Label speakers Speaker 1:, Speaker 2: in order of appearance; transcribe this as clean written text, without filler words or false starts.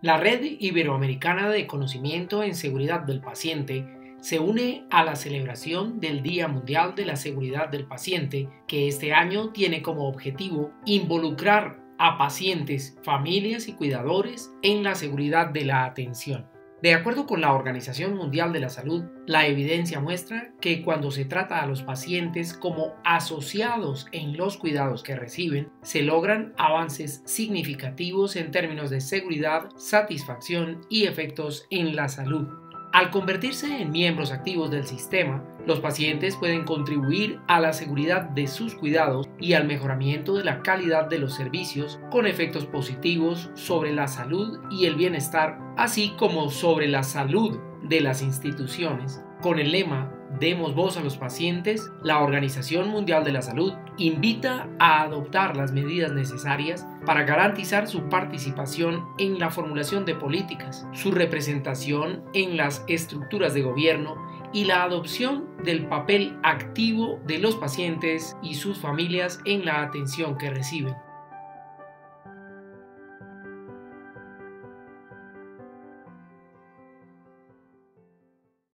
Speaker 1: La Red Iberoamericana de Conocimiento en Seguridad del Paciente se une a la celebración del Día Mundial de la Seguridad del Paciente, que este año tiene como objetivo involucrar a pacientes, familias y cuidadores en la seguridad de la atención. De acuerdo con la Organización Mundial de la Salud, la evidencia muestra que cuando se trata a los pacientes como asociados en los cuidados que reciben, se logran avances significativos en términos de seguridad, satisfacción y efectos en la salud. Al convertirse en miembros activos del sistema, los pacientes pueden contribuir a la seguridad de sus cuidados y al mejoramiento de la calidad de los servicios, con efectos positivos sobre la salud y el bienestar, así como sobre la salud de las instituciones. Con el lema "Demos voz a los pacientes", la Organización Mundial de la Salud invita a adoptar las medidas necesarias para garantizar su participación en la formulación de políticas, su representación en las estructuras de gobierno y la adopción del papel activo de los pacientes y sus familias en la atención que reciben.